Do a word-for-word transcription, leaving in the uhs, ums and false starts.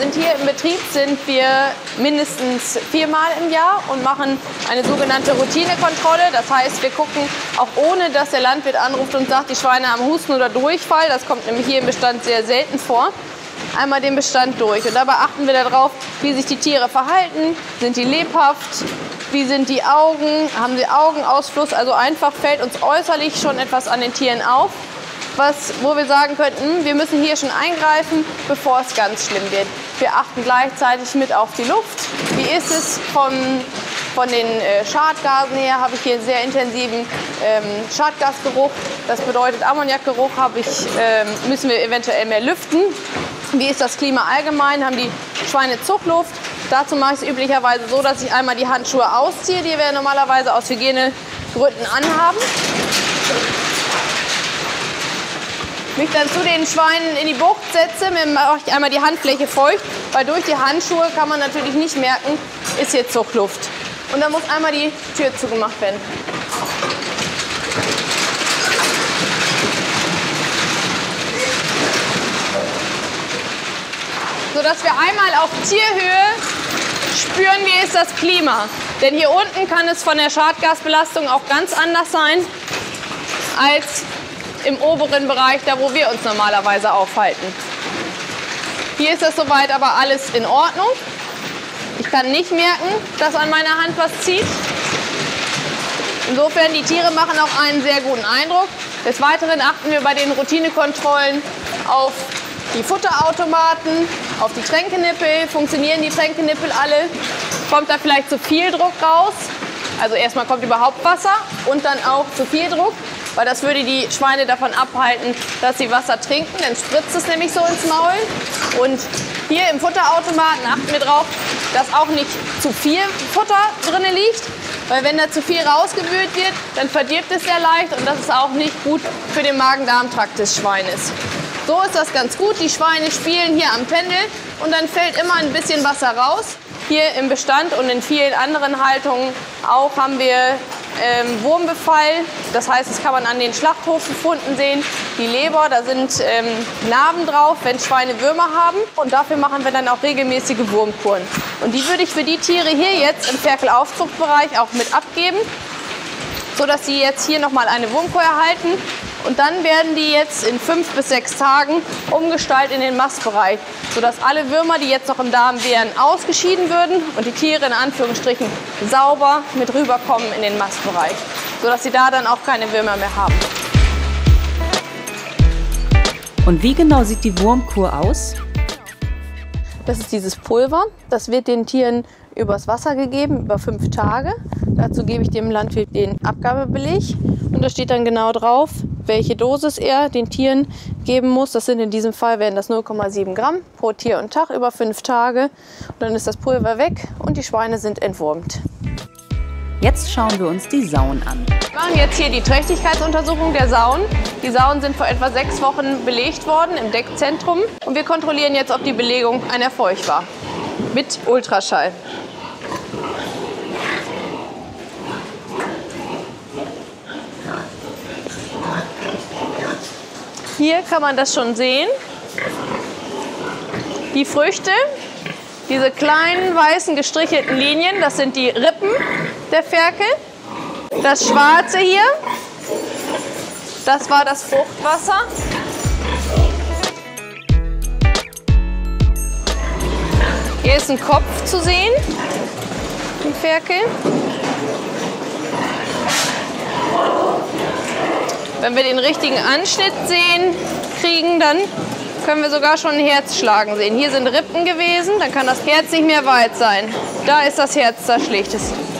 sind hier im Betrieb sind wir mindestens viermal im Jahr und machen eine sogenannte Routinekontrolle. Das heißt, wir gucken auch ohne, dass der Landwirt anruft und sagt, die Schweine haben Husten oder Durchfall. Das kommt nämlich hier im Bestand sehr selten vor. Einmal den Bestand durch. Und dabei achten wir darauf, wie sich die Tiere verhalten. Sind die lebhaft? Wie sind die Augen? Haben sie Augenausfluss? Also einfach fällt uns äußerlich schon etwas an den Tieren auf, was, wo wir sagen könnten, wir müssen hier schon eingreifen, bevor es ganz schlimm wird. Wir achten gleichzeitig mit auf die Luft. Wie ist es vom, von den äh, Schadgasen her? Habe ich hier einen sehr intensiven ähm, Schadgasgeruch. Das bedeutet, Ammoniakgeruch habe ich, ähm, müssen wir eventuell mehr lüften. Wie ist das Klima allgemein? Haben die Schweine Zuchtluft? Dazu mache ich es üblicherweise so, dass ich einmal die Handschuhe ausziehe, die wir normalerweise aus Hygienegründen anhaben. Mich dann zu den Schweinen in die Bucht setze, mir mache ich einmal die Handfläche feucht, weil durch die Handschuhe kann man natürlich nicht merken, ist hier Zuchtluft. Und dann muss einmal die Tür zugemacht werden. Sodass wir einmal auf Tierhöhe spüren, wie ist das Klima. Denn hier unten kann es von der Schadgasbelastung auch ganz anders sein als im oberen Bereich, da wo wir uns normalerweise aufhalten. Hier ist das soweit aber alles in Ordnung. Ich kann nicht merken, dass an meiner Hand was zieht. Insofern, die Tiere machen auch einen sehr guten Eindruck. Des Weiteren achten wir bei den Routinekontrollen auf die Futterautomaten, auf die Tränkenippel. Funktionieren die Tränkenippel alle? Kommt da vielleicht zu viel Druck raus? Also erstmal kommt überhaupt Wasser und dann auch zu viel Druck, weil das würde die Schweine davon abhalten, dass sie Wasser trinken. Dann spritzt es nämlich so ins Maul. Und hier im Futterautomaten achten wir darauf, dass auch nicht zu viel Futter drin liegt. Weil wenn da zu viel rausgewühlt wird, dann verdirbt es sehr leicht und das ist auch nicht gut für den Magen-Darm-Trakt des Schweines. So ist das ganz gut. Die Schweine spielen hier am Pendel und dann fällt immer ein bisschen Wasser raus. Hier im Bestand und in vielen anderen Haltungen auch haben wir ähm, Wurmbefall. Das heißt, das kann man an den Schlachthofbefunden sehen. Die Leber, da sind ähm, Narben drauf, wenn Schweine Würmer haben. Und dafür machen wir dann auch regelmäßige Wurmkuren. Und die würde ich für die Tiere hier jetzt im Ferkelaufzuchtbereich auch mit abgeben, sodass sie jetzt hier nochmal eine Wurmkur erhalten. Und dann werden die jetzt in fünf bis sechs Tagen umgestaltet in den Mastbereich, sodass alle Würmer, die jetzt noch im Darm wären, ausgeschieden würden und die Tiere in Anführungsstrichen sauber mit rüberkommen in den Mastbereich, sodass sie da dann auch keine Würmer mehr haben. Und wie genau sieht die Wurmkur aus? Das ist dieses Pulver. Das wird den Tieren übers Wasser gegeben, über fünf Tage. Dazu gebe ich dem Landwirt den Abgabebeleg und da steht dann genau drauf, welche Dosis er den Tieren geben muss. Das sind in diesem Fall wären das null Komma sieben Gramm pro Tier und Tag über fünf Tage. Und dann ist das Pulver weg und die Schweine sind entwurmt. Jetzt schauen wir uns die Sauen an. Wir machen jetzt hier die Trächtigkeitsuntersuchung der Sauen. Die Sauen sind vor etwa sechs Wochen belegt worden im Deckzentrum. Und wir kontrollieren jetzt, ob die Belegung ein Erfolg war. Mit Ultraschall. Hier kann man das schon sehen. Die Früchte, diese kleinen weißen gestrichelten Linien, das sind die Rippen der Ferkel. Das Schwarze hier, das war das Fruchtwasser. Hier ist ein Kopf zu sehen, die Ferkel. Wenn wir den richtigen Anschnitt sehen, kriegen, dann können wir sogar schon ein Herz schlagen sehen. Hier sind Rippen gewesen, dann kann das Herz nicht mehr weit sein. Da ist das Herz, das schlicht ist.